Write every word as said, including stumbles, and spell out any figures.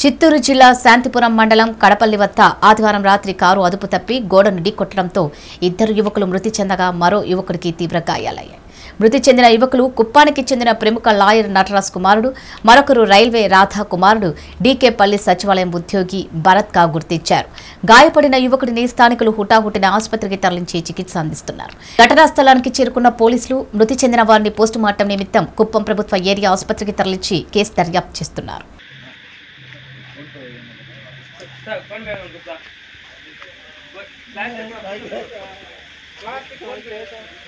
చిత్తూరు జిల్లా శాంతిపురం మండలం కడపల్లి వద్ద ఆదివారం రాత్రి కారు అదుపు తప్పి గోడను ఢీకొట్టడంతో ఇద్దరు యువకులు మృతి చెందగా మరో యువకుడికి తీవ్ర గాయాలయ్యాయి. మృతి చెందిన యువకులు కుప్పానికి చెందిన ప్రముఖ లాయర్ నటరాజ్ కుమారుడు, మరొకరు రైల్వే రాధా కుమారుడు డీకేపల్లి సచివాలయం ఉద్యోగి భరత్ గా గుర్తించారు. గాయపడిన యువకుడిని స్థానికులు హుటాహుటిన ఆసుపత్రికి తరలించి చికిత్స అందిస్తున్నారు. ఘటనా స్థలానికి చేరుకున్న పోలీసులు మృతి చెందిన వారిని పోస్టుమార్టం నిమిత్తం కుప్పం ప్రభుత్వ ఏరియా ఆసుపత్రికి తరలించి కేసు దర్యాప్తు చేస్తున్నారు. Plastic